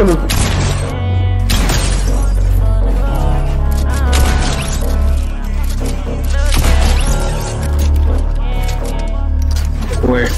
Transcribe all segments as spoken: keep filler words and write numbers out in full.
mano. Where?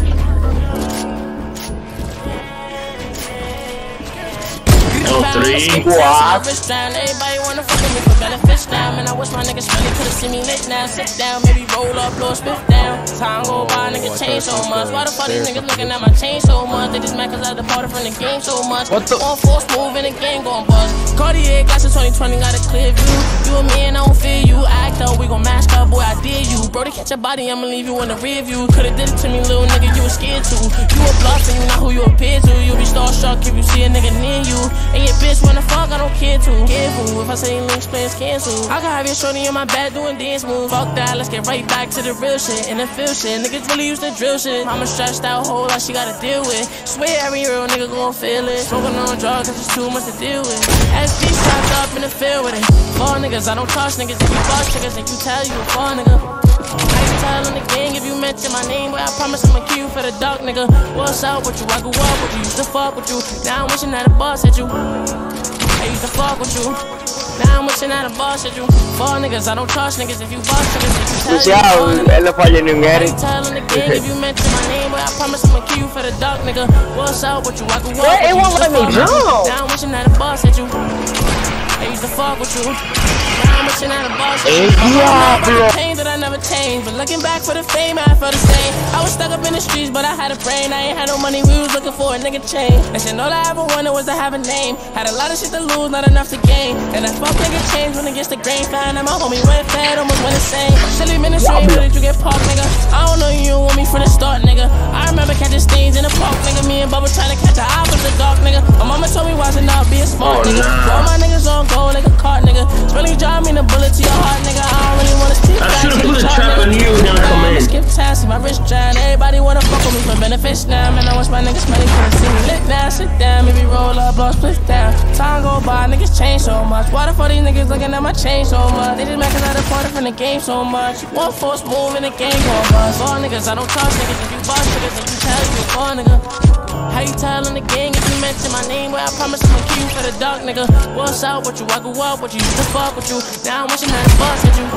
Oh, three. What? Everybody wanna fuck with me for benefits now. Man, I wish my niggas really could've seen me lit now. Sit down, maybe roll up, blow a spiff down. Time go by, niggas change so much. Why the fuck these niggas looking at my chain so much? They just mad cause I departed from the game so much. What the? On force move and the game gon' bust. Cartier glasses twenty twenty got a clear view. You and me and I don't fear you. Act up, we gon' mash up, boy, I dare you. Bro, to catch your body, I'ma leave you in the rear view. Could've did it to me, little nigga, you was scared to. You a bluff and you not who you appear to. You be starstruck if you see a nigga near you. And your bitch wanna fuck, I don't care to. Careful, if I say links, plans cancel. I can have your shorty on my back doing dance moves. Fuck that, let's get right back to the real shit. And the feel shit, niggas really used to drill shit. Mama stressed out, whole lot she gotta deal with. Swear every real nigga gon' feel it. Smoking on drugs, that's just too much to deal with. S G strapped up in the field with it. Fall niggas, I don't trust niggas. If you bust niggas, and you tell you a fall nigga. I can tell on the gang if you mention my name, but I promise I'ma kill you for the dark nigga. What's up with you? I grew up with you, used to fuck with you. Now I'm wishing that a boss hit you. I used to fuck with you. Now I'm wishing that a boss hit you. Fall niggas, I don't trust niggas. If you bust niggas, if you tell you a fall nigga. I can tell on the gang if you mention my name, but I promise I'ma kill you for the dark nigga. What's up with you? I grew up with you. It won't let me jump. Now I'm wishing that a boss hit you. I used to fuck with you. Now I'm wishing that a boss hit you. Yeah, bro. Change that I never changed, but looking back for the fame, I felt the same. I was stuck up in the streets, but I had a brain. I ain't had no money, we was looking for a nigga change. And shit, all I ever wanted was to have a name. Had a lot of shit to lose, not enough to gain. And that fuck nigga changed when it gets the grain. Found that my homie went fed, almost went insane. Silly ministry, where did you get parked, nigga? I don't know you, you want me from the start, nigga. I remember catching stains in the park, nigga. Me and Bubba trying to catch an eye from the dark, nigga. My mama told me watch it now, be a smart, Oh, nigga. nah. All my niggas on go like a cart, nigga. Really drive me the bullet to your heart, nigga. I don't really wanna speak. I should've put a trap on you when I come in. Skip tasks, my wrist drying. Everybody wanna fuck with me for benefits now. Man, I wish my niggas money could've seen me lit now. Sit down, maybe roll up, blow split down. Time go by, niggas change so much. Why the fuck these niggas looking at my chain so much? They just mad cause I departed from the game so much. One force move and the game gon' bust. All niggas, I don't trust niggas. If you bust niggas, then you tell you a fall nigga. How you tell on the gang if you mention my name? Well, I promise I'ma kill you for the dark nigga. What's up with you? I grew up with you, used to fuck with you. Now I'm wishing that a boss hit you.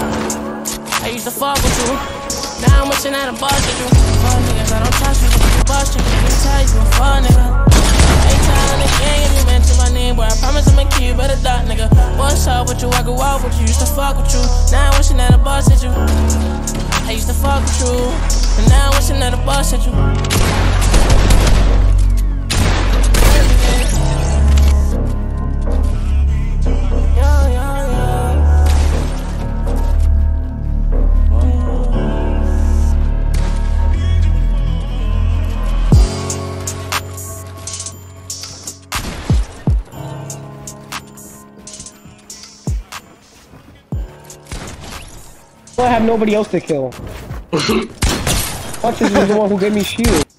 I used to fuck with you. Now I'm wishing that a boss hit you. Fuck niggas, I don't trust you. If you bust you, I can tell you a fuck nigga. How you tell on the gang if you mention my name? Well, I promise I'ma kill you for the dark nigga. What's up with you? I grew up with you, used to fuck with you. Now I'm wishing that a boss hit you. I used to fuck with you, and now I'm wishing that a boss hit you. I have nobody else to kill. Punches was the one who gave me shield.